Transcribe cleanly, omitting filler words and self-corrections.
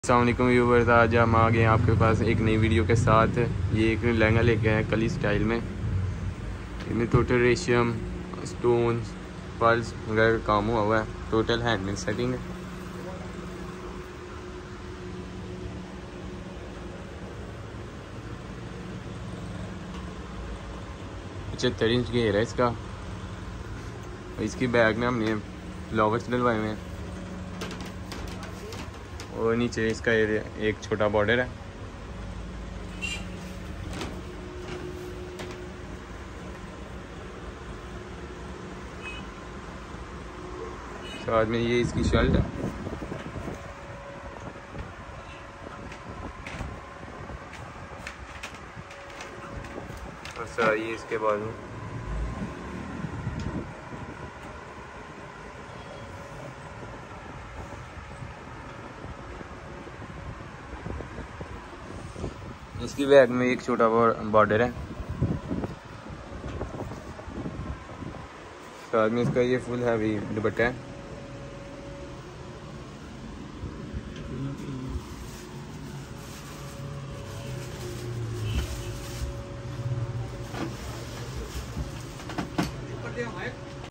अस्सलाम वालेकुम व्यूवर्स, आज हम आ गए आपके पास एक नई वीडियो के साथ। ये एक लहंगा लेके आए कली स्टाइल में। इनमें टोटल रेशम, स्टोन्स, पर्ल्स वगैरह का काम हुआ है। टोटल हैंडमेड सेटिंग है। $75 इंच घेर है इसका। इसकी बैग में हमने फ्लावर्स डलवाए हुए हैं और नीचे इसका एक छोटा बॉर्डर है। साथ में ये इसकी शर्ट है। और साथ ये इसके बाजू। इसकी बैग में एक छोटा बॉर्डर है। साथ में इसका ये फुल हैवी दुपट्टा है।